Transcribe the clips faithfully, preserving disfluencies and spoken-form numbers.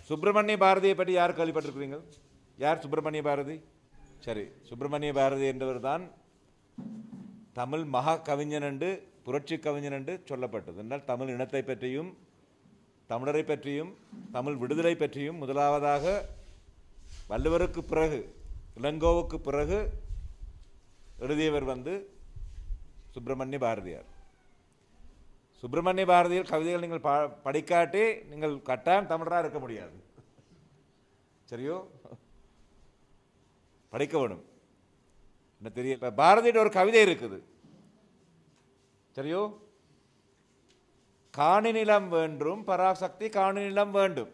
சுப்பிரமணிய பாரதியை பற்றி யார் கேள்விப்பட்டிருக்கிறீங்க? யார் சுப்பிரமணிய பாரதி? சரி, சுப்பிரமணிய பாரதி என்பவர் தான் தமிழ் மகா கவிஞன் என்று புரட்சி கவிஞன் என்று சொல்லப்பட்டது. என்றால் தமிழ் இனத்தை பற்றியும் தமிழரை பற்றியும் தமிழ் விடுதலை பற்றியும் முதலாவதாக வள்ளுவருக்கு பிறகு இளங்கோவுக்கு பிறகு எழுதியவர் வந்து சுப்பிரமணிய பாரதியார். சுப்பிரமணிய பாரதியார் கவிதைகள் நீங்கள் படிக்காட்டி நீங்கள் கட்டாயம் தமிழராக இருக்க முடியாது. சரியோ? படிக்க வேணும். என்ன தெரியல, பாரதியோட ஒரு கவிதை இருக்குது. சரியோ? காணி நிலம் வேண்டும் பராசக்தி காணி நிலம் வேண்டும்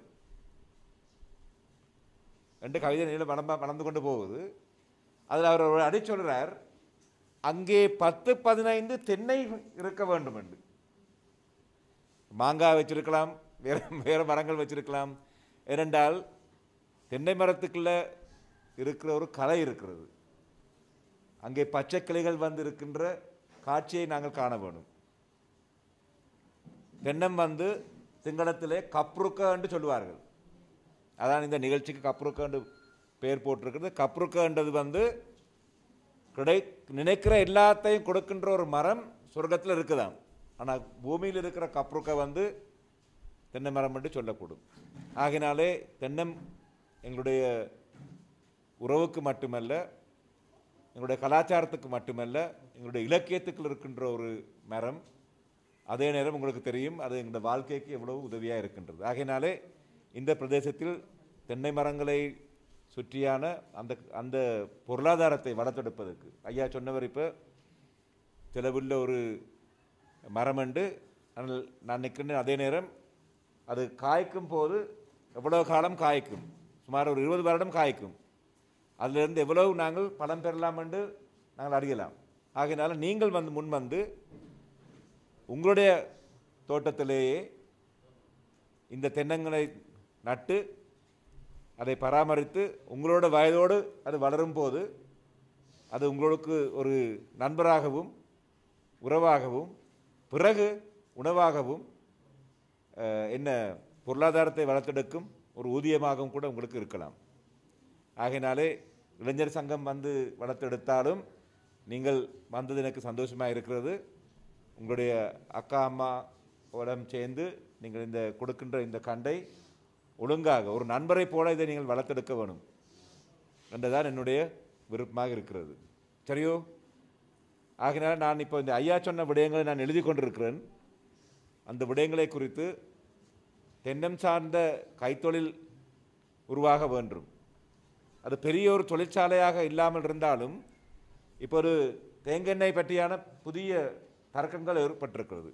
என்று கவிதை நிலம் வளர்ந்து கொண்டு போகுது. அதில் அவர் ஒரு அடி சொல்றார், அங்கே பத்து பதினைந்து தென்னை இருக்க வேண்டும் என்று. மாங்காய் வச்சிருக்கலாம், வேற வேற மரங்கள் வச்சிருக்கலாம். ஏனென்றால் தென்னை மரத்துக்குள்ள இருக்கிற ஒரு கலை இருக்கிறது. அங்கே பச்சை கிளைகள் வந்து இருக்கின்ற காட்சியை நாங்கள் காண வேணும். தென்னம் வந்து சிங்களத்திலே கப்ருக்க என்று சொல்லுவார்கள். அதான் இந்த நிகழ்ச்சிக்கு கப்ருக்க என்று பெயர் போட்டிருக்கிறது. கப்ருக்கன்றது வந்து கிடை நினைக்கிற எல்லாத்தையும் கொடுக்கின்ற ஒரு மரம் சொர்க்கத்தில் இருக்குதாம். ஆனால் பூமியில் இருக்கிற கப்ருக்க வந்து தென்னை மரம் என்று சொல்லக்கூடும். ஆகினாலே தென்னம் எங்களுடைய உறவுக்கு மட்டுமல்ல, எங்களுடைய கலாச்சாரத்துக்கு மட்டுமல்ல, எங்களுடைய இலக்கியத்துக்கு இருக்கின்ற ஒரு மரம். அதே நேரம் உங்களுக்கு தெரியும் அது எங்களுடைய வாழ்க்கைக்கு எவ்வளவு உதவியாக இருக்கின்றது. ஆகையினாலே இந்த பிரதேசத்தில் தென்னை மரங்களை சுற்றியான அந்த அந்த பொருளாதாரத்தை வளர்த்தெடுப்பதற்கு ஐயா சொன்னவர் இப்போ செலவுள்ள ஒரு மரம் என்று நான் நிற்கின்றேன். அதே நேரம் அது காய்க்கும் போது எவ்வளவு காலம் காய்க்கும், சுமார் ஒரு இருபது வருடம் காய்க்கும். அதிலிருந்து எவ்வளவு நாங்கள் பலம் பெறலாம் என்று நாங்கள் அறியலாம். ஆகையினால நீங்கள் வந்து முன் வந்து உங்களுடைய தோட்டத்திலேயே இந்த தென்னங்களை நட்டு அதை பராமரித்து உங்களோட வயதோடு அது வளரும் போது அது உங்களுக்கு ஒரு நண்பராகவும் உறவாகவும் பிறகு உணவாகவும் என்ன பொருளாதாரத்தை வளர்த்தெடுக்கும் ஒரு ஊதியமாகவும் கூட உங்களுக்கு இருக்கலாம். ஆகையினாலே இளைஞர் சங்கம் வந்து வளர்த்தெடுத்தாலும் நீங்கள் வந்தது எனக்கு சந்தோஷமாக இருக்கிறது. உங்களுடைய அக்கா அம்மாவோடம் சேர்ந்து நீங்கள் இந்த கொடுக்கின்ற இந்த கண்டை ஒழுங்காக ஒரு நண்பரை போல இதை நீங்கள் வளர்த்தெடுக்க வேணும் என்றுதான் என்னுடைய விருப்பமாக இருக்கிறது. சரியோ? ஆகினால் நான் இப்போ இந்த ஐயா சொன்ன விடயங்களை நான் எழுதி கொண்டிருக்கிறேன். அந்த விடயங்களை குறித்து தென்னம் சார்ந்த கைத்தொழில் உருவாக வேண்டும். அது பெரிய ஒரு தொழிற்சாலையாக இல்லாமல் இருந்தாலும் இப்போ ஒரு தேங்கெண்ணெய் பற்றியான புதிய தர்க்கங்கள் ஏற்பட்டிருக்கிறது.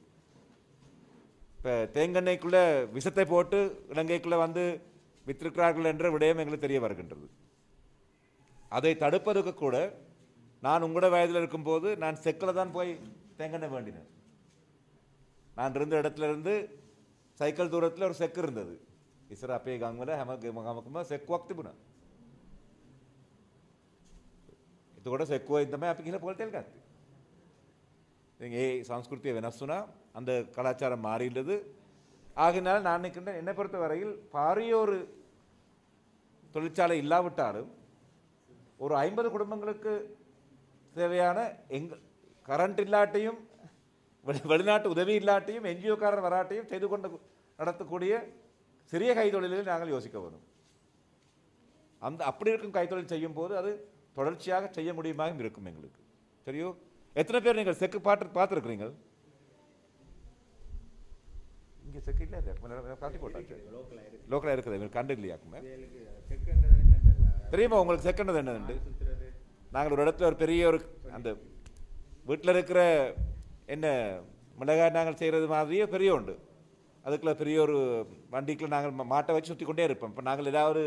இப்போ தேங்கெண்ணெய்க்குள்ளே விஷத்தை போட்டு இலங்கைக்குள்ளே வந்து வித்திருக்கிறார்கள் என்ற விடயம் எங்களுக்கு தெரிய வருகின்றது. அதை தடுப்பதற்கு கூட நான் உங்களோட வயதில் இருக்கும்போது நான் செக்கில் தான் போய் தேங்கெண்ணெய் வேண்டினேன். நான் இருந்த இடத்துல இருந்து சைக்கிள் தூரத்தில் ஒரு செக்கு இருந்தது. இசரா அப்பே காங்கில் ஹம செக்கு வக்திபுனா itu கூட செக்குவ இந்த மாதிரி அப்படி போல் தெல்காத்து ஏ சம்ஸ்கிருத்திய வெனசுனா அந்த கலாச்சாரம் மாறியுள்ளது. ஆகினால் நான் நினைக்கின்றேன், என்னை பொறுத்த வரையில் பாரியோரு தொழிற்சாலை இல்லாவிட்டாலும் ஒரு ஐம்பது குடும்பங்களுக்கு தேவையான எங்க கரண்ட் இல்லாட்டையும் வெளிநாட்டு உதவி இல்லாட்டையும் என்ஜிஓக்காரர் வராட்டையும் செய்து கொண்டு நடத்தக்கூடிய சிறிய கைத்தொழில்களில் நாங்கள் யோசிக்க வரும். அந்த அப்படி இருக்கும் கைத்தொழில் செய்யும் போது அது தொடர்ச்சியாக செய்ய முடியுமாக இருக்கும் எங்களுக்கு. சரியோ? எத்தனை பேர் நீங்கள் செக்கு பாட்டு பார்த்துருக்குறீங்க? இங்கே செக்கு இல்லை, காட்டி போட்டாச்சு. லோக்கலாக இருக்குது, எங்களுக்கு கண்டு இல்லையாக்குமே. தெரியுமா உங்களுக்கு செக்குன்றது என்னது? நாங்கள் ஒரு இடத்துல ஒரு பெரிய ஒரு அந்த வீட்டில் இருக்கிற என்ன மிளகாய் நாங்கள் செய்கிறது மாதிரியே பெரிய உண்டு. அதுக்குள்ள பெரிய ஒரு வண்டிக்குள்ள நாங்கள் மாட்டை வச்சு சுற்றி கொண்டே இருப்போம். இப்போ நாங்கள் ஏதாவது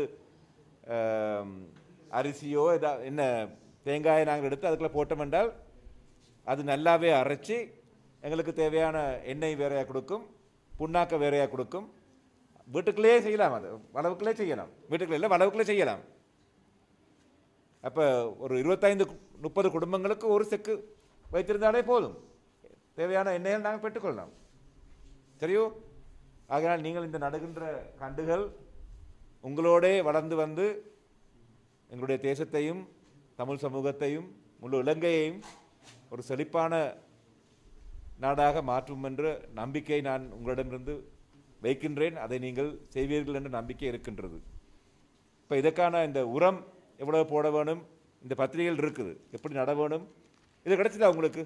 அரிசியோ எதா என்ன தேங்காயை நாங்கள் எடுத்து அதுக்குள்ளே போட்டோம் என்றால் அது நல்லாவே அரைச்சி எங்களுக்கு தேவையான எண்ணெய் வேறையாக கொடுக்கும், புண்ணாக்க வேறையாக கொடுக்கும். வீட்டுக்குள்ளேயே செய்யலாம், அது வளவுக்குள்ளே செய்யலாம். வீட்டுக்குள்ளே இல்லை, வளவுக்குள்ளே செய்யலாம். அப்போ ஒரு இருபத்தைந்து முப்பது குடும்பங்களுக்கு ஒரு செக்கு வைத்திருந்தாலே போதும், தேவையான எண்ணெய்கள் நாங்கள் பெற்றுக்கொள்ளலாம். சரியோ? ஆகையால் நீங்கள் இந்த நடுகின்ற கண்டுகள் உங்களோடே வளர்ந்து வந்து எங்களுடைய தேசத்தையும் தமிழ் சமூகத்தையும் முழு இலங்கையையும் ஒரு செழிப்பான நாடாக மாற்றும் என்ற நம்பிக்கை நான் உங்களிடமிருந்து வைக்கின்றேன். அதை நீங்கள் செய்வீர்கள் என்ற நம்பிக்கை இருக்கின்றது. இப்போ இதற்கான இந்த உரம் எவ்வளவு போட வேணும், இந்த பத்திரிகைகள் இருக்குது, எப்படி நட வேணும், இது கிடைச்சதா உங்களுக்கு?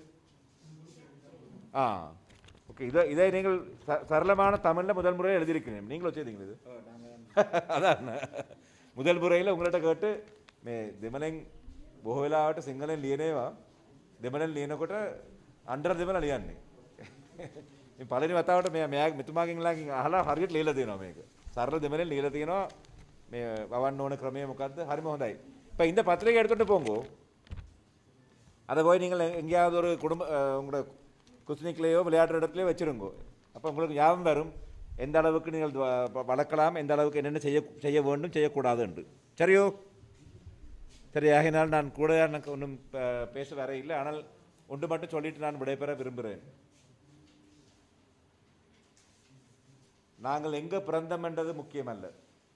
ஆ ஓகே. இதை இதை நீங்கள் ச சரளமான தமிழில் முதல் முறையில் எழுதியிருக்கிறேன். நீங்களும் வச்சுருந்தீங்க இது? அதான் முதல் முறையில் உங்கள்கிட்ட கேட்டு மே දෙමළෙන් බොහෝ වෙලාවට සිංහලෙන් ලියනේවා දෙමළෙන් ලියනකොට අnder දෙමළ ලියන්නේ. මේ පළවෙනි වතාවට මේ මෙයා මෙතුමාගෙන් ලාගෙන් අහලා හරියට ලියලා දෙනවා මේක. සරල දෙමළෙන් ලියලා තියෙනවා මේ වවන්න ඕන ක්‍රමය මොකද්ද? හරිම හොඳයි. இப்போ இந்த பத்திரிகை எடுத்துட்டு போங்கோ. அதை போய் நீங்கள் எங்கேயாவது ஒரு குடும்ப உங்களோட குஸ்னிக்லேயோ விளையாடுற இடத்துலையோ வச்சுருங்கோ. அப்போ உங்களுக்கு ஞாபகம் வரும் எந்த அளவுக்கு நீங்கள் வளர்க்கலாம், எந்த அளவுக்கு என்னென்ன செய்ய செய்ய வேண்டும், செய்யக்கூடாது என்று. சரியோ? சரி, ஆகினால் நான் கூட எனக்கு ஒன்றும் பேச வர இல்லை. ஆனால் ஒன்று மட்டும் சொல்லிட்டு நான் விடைபெற விரும்புகிறேன். நாங்கள் எங்கே பிறந்தோம் என்றது முக்கியமல்ல.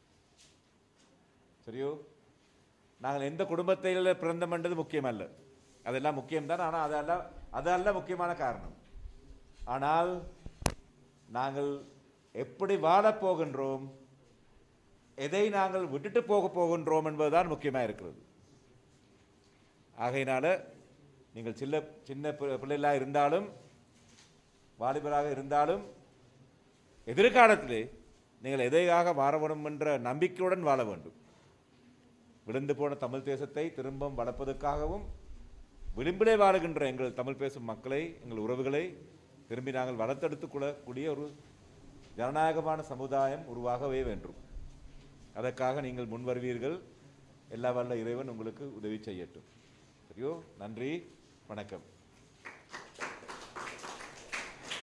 சரியோ? நாங்கள் எந்த குடும்பத்தில் பிறந்தோம் என்றது முக்கியமல்ல. அதெல்லாம் முக்கியம்தான். ஆனால் அதெல்லாம் அதல்ல முக்கியமான காரணம். ஆனால் நாங்கள் எப்படி வாழப் போகின்றோம், எதை நாங்கள் விட்டுட்டு போக போகின்றோம் என்பதுதான் முக்கியமாக இருக்கிறது. ஆகையினால நீங்கள் சின்ன சின்ன பிள்ளைகளாக இருந்தாலும் வாலிபராக இருந்தாலும் எதிர்காலத்திலே நீங்கள் எதையாக வாழ வேண்டும் என்ற நம்பிக்கையுடன் வாழ வேண்டும். விழுந்து போன தமிழ் தேசத்தை திரும்பவும் வளர்ப்பதற்காகவும் விளிம்பிலே வாழுகின்ற எங்கள் தமிழ் பேசும் மக்களை, எங்கள் உறவுகளை திரும்பி நாங்கள் வளர்த்தெடுத்துக் கொள்ளக்கூடிய ஒரு ஜனநாயகமான சமுதாயம் உருவாகவே வேண்டும். அதற்காக நீங்கள் முன் வருவீர்கள். எல்லா வல்ல இறைவன் உங்களுக்கு உதவி செய்யட்டும். சரியோ? நன்றி, வணக்கம்.